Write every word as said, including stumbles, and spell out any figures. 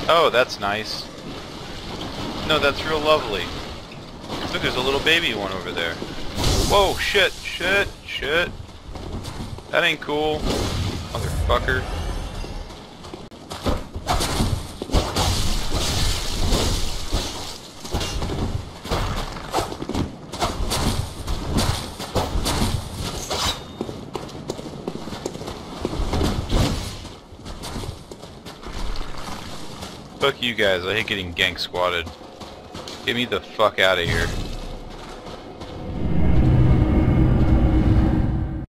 Oh, that's nice. No, that's real lovely. Look, there's a little baby one over there. Whoa, shit, shit, shit. That ain't cool, motherfucker. Fuck you guys, I hate getting gank squatted. Get me the fuck out of here.